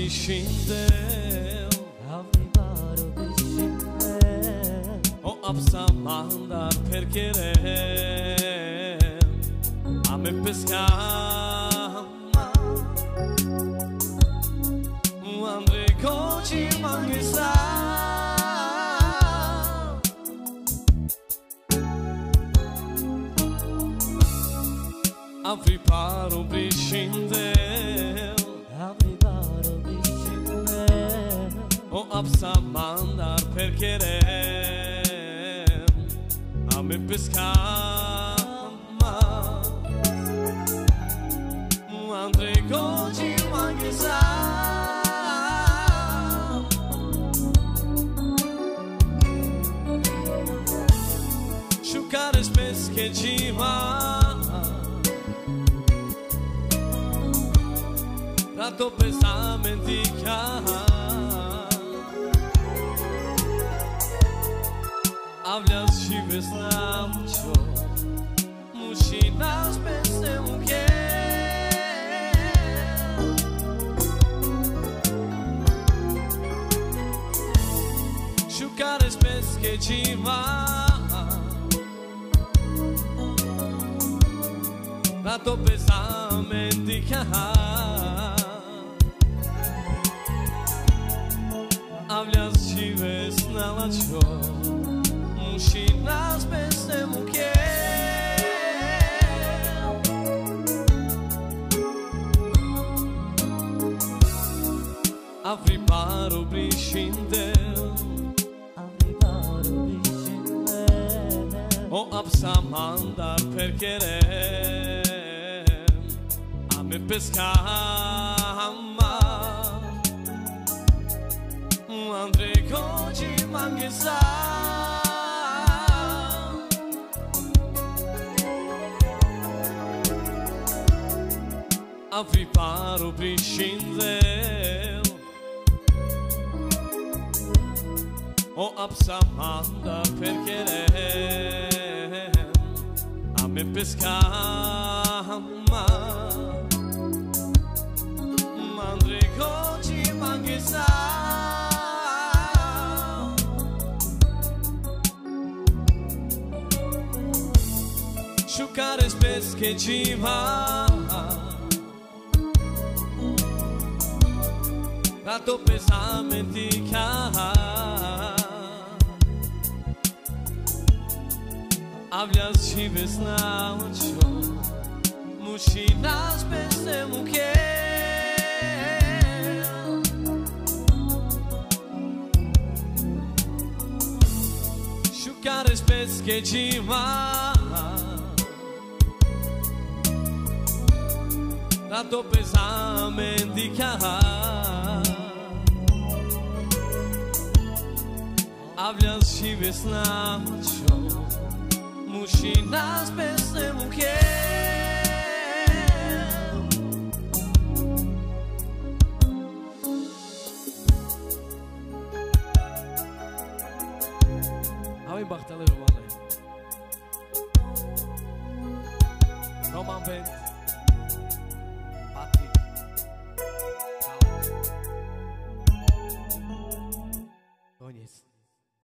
prishindel Avrei paro prishindel O apsa mandar per querer A me pescar Andrei coci manghisa Avrei paro prishindel Avrei paro prishindel O apsa mandar per querer A me pescar Andrei coci manghisa Șucares pesqueciva Prato pesamentica Avljaz žives namčo Mušinas pesne muke Șucares pesqueciva Prato pesamentica Avljaz žives namčo Mušinas pesne muke Avrei paro prishindel Avrei paro prishindel O apsa mandar per querer A me pescar Andrei coci manghisa Avrei paro prishindel O apsa mandar per querer A me pescar Andrei coci manghisa Șucares pesqueciva Prato pesamentica Avljaz žives namčo Mušinas pesne muke Șucares pesqueciva Prato pesamentica Avljaz žives namčo Mušinas pesne muke Avi bahtale romanle Roman band